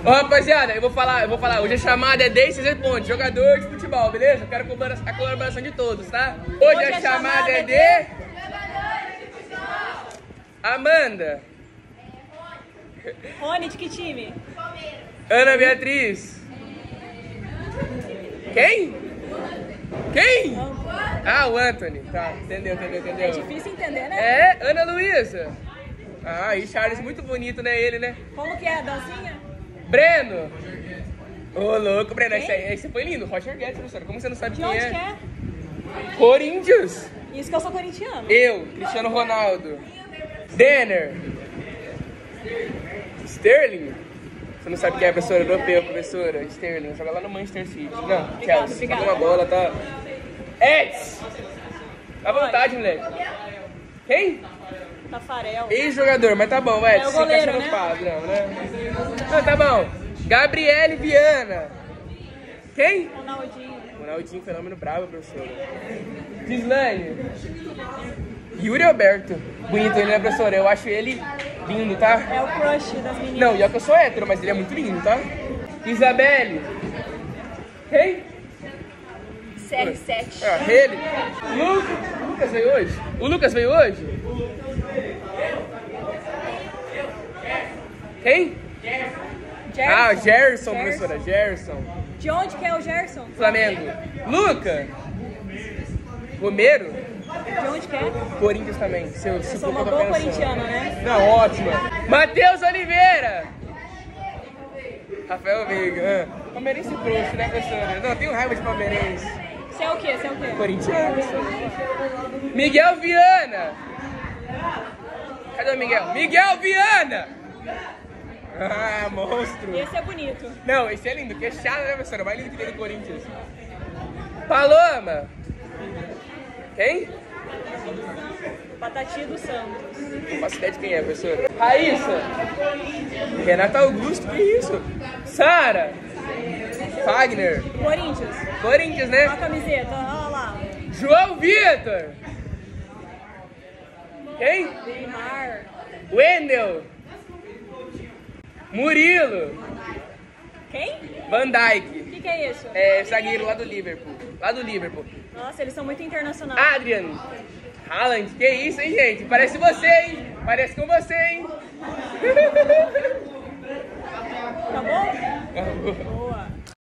Ó, rapaziada, eu vou falar. Hoje a chamada é Deise Ponte, jogador de futebol, beleza? Eu quero a colaboração de todos, tá? Hoje a chamada é de... Amanda. Rony, de que time? Ana Beatriz. Quem? Quem? Ah, o Anthony. Tá, entendeu. É difícil entender, né? É, Ana Luísa. Ah, e Charles, muito bonito, né, ele, né? Como que é a dancinha? Breno. Ô, louco, Breno, esse foi lindo. Roger Guedes, professora. Como você não sabe De quem onde é? que é? Corinthians. Isso que eu sou corintiano. Eu, Cristiano Ronaldo. Denner. Sterling. Você não sabe quem é a professora europeu, professora? Sterling. Joga lá no Manchester City. Não, Chelsea. Joga uma bola, tá? Eds. Dá vontade, moleque. Quem? Tafarel. Ex-jogador, mas tá bom, Eds. É o goleiro, Sem né? padrão, né? Não, tá bom. Gabriele Viana. Quem? Ronaldinho, fenômeno bravo, professora. Gislane. Yuri Alberto. Bonito ele, né, professora? Eu acho ele lindo, tá? É o crush das meninas. Não, e é que eu sou hétero, mas ele é muito lindo, tá? Isabelle. Quem? CR7. Ah, ele. O Lucas veio hoje? O Lucas veio hoje? Quem? Gerson. Ah, Gerson, professora. Gerson. De onde que é o Gerson? Flamengo. Luca. Romero. De onde que é? Corinthians também. Eu sou uma boa corintiana, né? Não, ótima. Matheus Oliveira. Rafael Veiga. Palmeirense frouxo, né, professora? Não, tenho raiva de palmeirense. Você é o quê? Você é o quê? Corintiano. Miguel Viana. Cadê o Miguel? Miguel Viana. Ah, monstro. Esse é bonito. Não, esse é lindo. Que é chato, né, professora? Mais lindo que tem do Corinthians. Paloma. Quem? Patati dos Santos. Não faço ideia de quem é, professora. Raíssa. Renata Augusto, que isso? Sara. Fagner. Corinthians, né? Olha a camiseta, olha lá. João Vitor. Quem? Neymar. Wendel. Murilo. Quem? Van Dijk. O que é isso? É zagueiro lá do Liverpool. Nossa, eles são muito internacionais. Adrian. Haaland. Que isso, hein, gente? Parece você, hein? Parece com você, hein? Tá bom? Acabou. Boa.